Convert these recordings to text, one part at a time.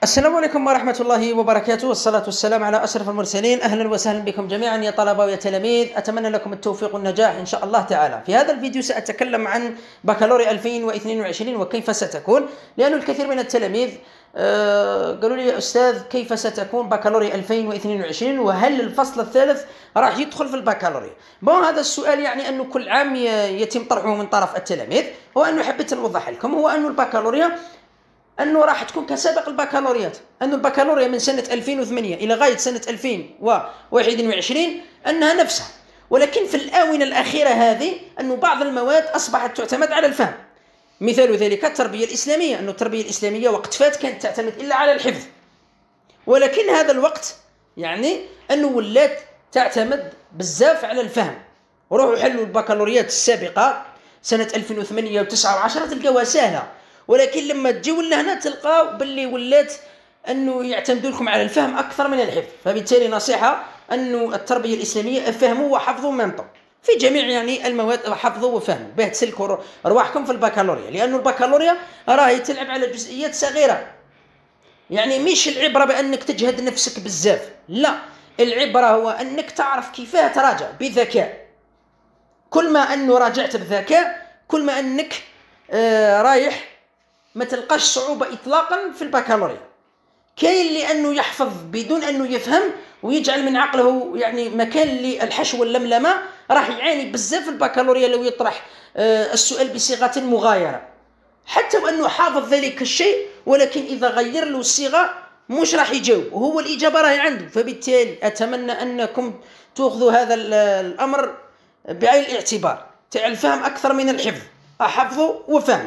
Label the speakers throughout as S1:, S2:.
S1: السلام عليكم ورحمة الله وبركاته، والصلاة والسلام على أشرف المرسلين. أهلا وسهلا بكم جميعا يا طلبة ويا تلاميذ، أتمنى لكم التوفيق والنجاح إن شاء الله تعالى. في هذا الفيديو سأتكلم عن بكالوريا 2022 وكيف ستكون، لأن الكثير من التلاميذ قالوا لي يا أستاذ كيف ستكون بكالوريا 2022 وهل الفصل الثالث راح يدخل في البكالوريا؟ هذا السؤال يعني أنه كل عام يتم طرحه من طرف التلاميذ، وأنه حبيت نوضح لكم هو أنه البكالوريا أنه راح تكون كسابق البكالوريات، أنه البكالوريا من سنة 2008 إلى غاية سنة 2021 أنها نفسها، ولكن في الآونة الأخيرة هذه أنه بعض المواد أصبحت تعتمد على الفهم. مثال ذلك التربية الإسلامية، أنه التربية الإسلامية وقت فات كانت تعتمد إلا على الحفظ، ولكن هذا الوقت يعني أنه ولات تعتمد بزاف على الفهم. وروحوا حلوا البكالوريات السابقة سنة 2008 و9 و10 تلقاوها سهلة، ولكن لما تجيو لهنا تلقاو باللي ولات انه يعتمدوا لكم على الفهم اكثر من الحفظ. فبالتالي نصيحه انه التربيه الاسلاميه فهموا وحفظوا منطق في جميع يعني المواد، حفظوا وفهموا به تسلكوا ارواحكم في البكالوريا، لانه البكالوريا راهي تلعب على جزئيات صغيره. يعني مش العبره بانك تجهد نفسك بزاف، لا، العبره هو انك تعرف كيفاه تراجع بذكاء. كل ما انه راجعت بذكاء كل ما انك رايح ما تلقاش صعوبة إطلاقا في البكالوريا. كاين لأنه يحفظ بدون أنه يفهم ويجعل من عقله يعني مكان للحشو واللملمة، راح يعاني بزاف في البكالوريا لو يطرح السؤال بصيغة مغايرة، حتى وأنه حافظ ذلك الشيء، ولكن إذا غير له الصيغة مش راح يجاوب، وهو الإجابة راهي عنده. فبالتالي أتمنى أنكم تأخذوا هذا الأمر بعين الاعتبار، تاع الفهم أكثر من الحفظ، أحفظوا وفهم.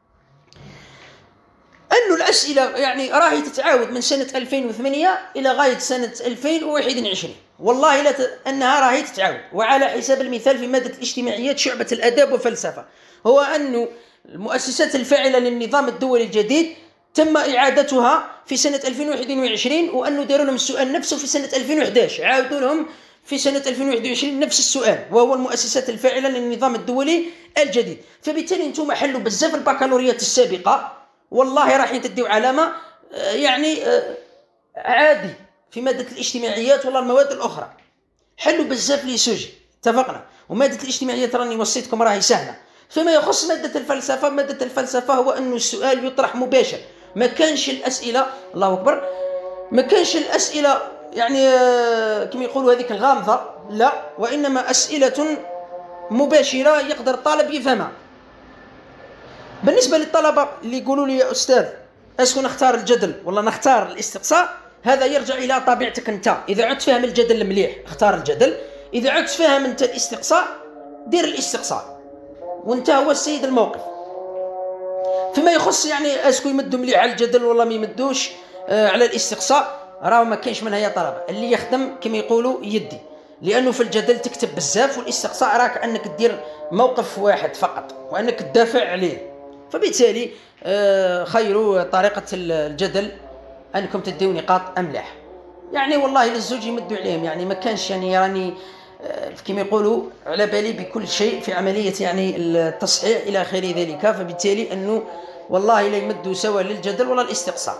S1: أنه الأسئلة يعني راهي تتعاود من سنة 2008 إلى غاية سنة 2021، والله لا أنها راهي تتعاود. وعلى حساب المثال في مادة الاجتماعيات شعبة الآداب وفلسفة، هو أنه المؤسسات الفاعلة للنظام الدولي الجديد تم إعادتها في سنة 2021، وأنه داروا لهم السؤال نفسه في سنة 2011، عاودوا لهم في سنة 2021 نفس السؤال، وهو المؤسسات الفاعلة للنظام الدولي الجديد. فبالتالي انتم حلوا بزاف البكالوريات السابقة، والله راح تديو علامة يعني عادي في مادة الاجتماعيات ولا المواد الأخرى. حلوا بزاف لي سوجي، اتفقنا. ومادة الاجتماعيات راني وصيتكم راهي سهلة. فيما يخص مادة الفلسفة، مادة الفلسفة هو أنه السؤال يطرح مباشر، ما كانش الأسئلة، الله أكبر، ما كانش الأسئلة يعني كما يقولوا هذيك الغامضة، لا، وإنما أسئلة مباشرة يقدر الطالب يفهمها. بالنسبة للطلبة اللي يقولوا لي يا أستاذ أسكو نختار الجدل ولا نختار الاستقصاء، هذا يرجع إلى طبيعتك أنت. إذا عدت فاهم الجدل مليح اختار الجدل، إذا عدت فاهم أنت الاستقصاء دير الاستقصاء، وأنت هو السيد الموقف. فيما يخص يعني أسكو يمدوا مليح على الجدل ولا ما يمدوش على الاستقصاء، راه ما كاينش منها يا طلبة. اللي يخدم كما يقولوا يدي، لأنه في الجدل تكتب بزاف، والاستقصاء راك أنك تدير موقف واحد فقط وأنك تدافع عليه. فبالتالي خير طريقة الجدل أنكم تديوا نقاط أملاح، يعني والله للزوج يمدوا عليهم، يعني ما كانش يعني راني كما يقولوا على بالي بكل شيء في عملية يعني التصحيح إلى آخر ذلك. فبالتالي أنه والله لا يمدوا سواء للجدل ولا الاستقصاء.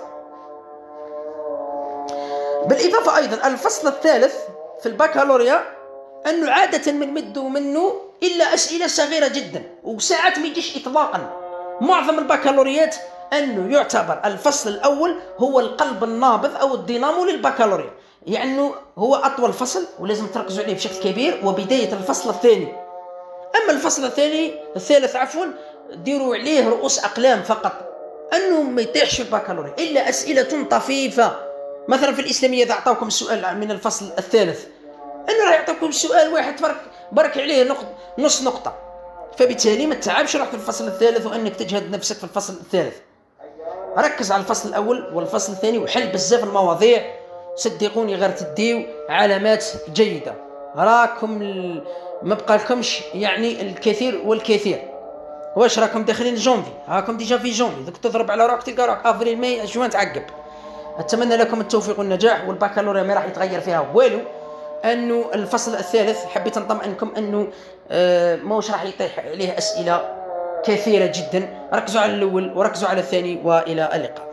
S1: بالإضافة أيضا الفصل الثالث في البكالوريا أنه عادة من مدوا منه إلا أسئلة صغيرة جدا، وساعات ما يجيش إطلاقا. معظم البكالوريات أنه يعتبر الفصل الأول هو القلب النابض أو الدينامو للبكالوريا، يعني هو أطول فصل ولازم تركزوا عليه بشكل كبير، وبداية الفصل الثاني. أما الفصل الثالث ديروا عليه رؤوس أقلام فقط، أنه ما يطيحش في البكالوريا إلا أسئلة طفيفة. مثلا في الإسلامية إذا أعطوكم السؤال من الفصل الثالث، أنه راح يعطوكم سؤال واحد برك عليه نص نقطة. فبالتالي ما تتعبش روحك في الفصل الثالث وأنك تجهد نفسك في الفصل الثالث. ركز على الفصل الأول والفصل الثاني وحل بزاف المواضيع، صدقوني غير تديو علامات جيدة. راكم ما بقالكمش يعني الكثير والكثير. واش راكم داخلين جونفي، راكم ديجا في جونفي، دوك تضرب على روحك تلقى روحك افريل ماي جوان تعقب. أتمنى لكم التوفيق والنجاح، والبكالوريا ما راح يتغير فيها والو. أنه الفصل الثالث حبيت نطمئنكم أنه موش راح يطيح عليه أسئلة كثيرة جدا. ركزوا على الأول وركزوا على الثاني، وإلى اللقاء.